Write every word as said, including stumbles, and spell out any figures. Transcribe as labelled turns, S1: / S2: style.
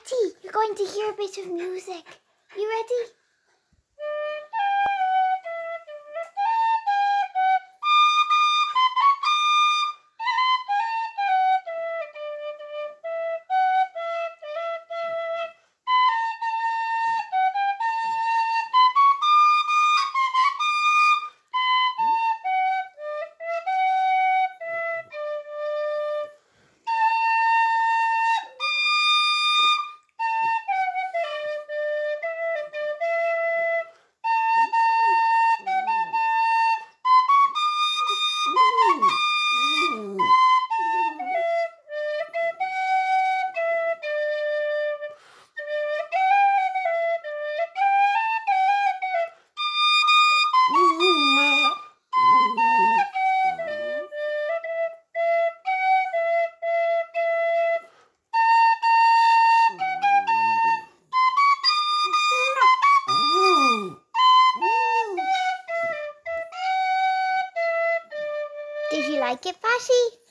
S1: Patti, you're going to hear a bit of music. You ready? Did you like it, Patti?